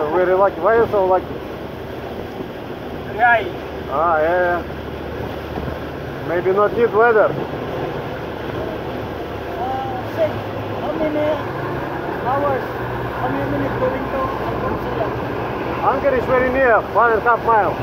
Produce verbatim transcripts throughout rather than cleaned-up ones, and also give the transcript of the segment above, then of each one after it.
Yeah, very lucky. Why are you so lucky? Right. Ah, yeah, yeah. Maybe not need weather. Uh, say, how many hours, how many minutes going to Alfonso? Anchor is very near, one and a half mile.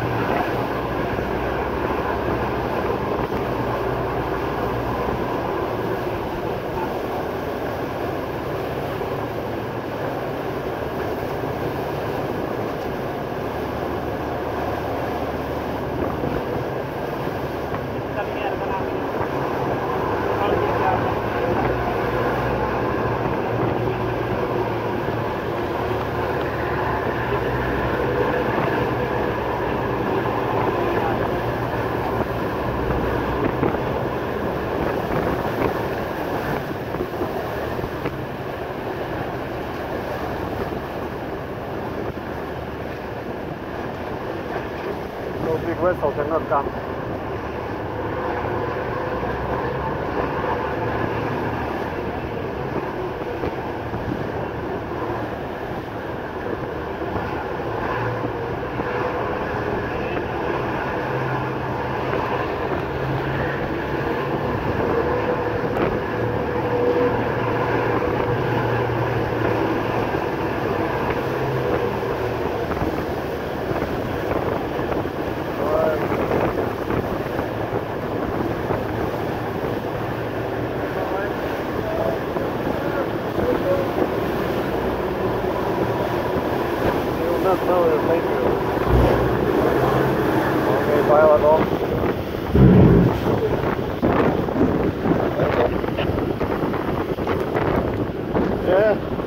So big vessel cannot come. Not know your later. Okay, pilot off. Yeah.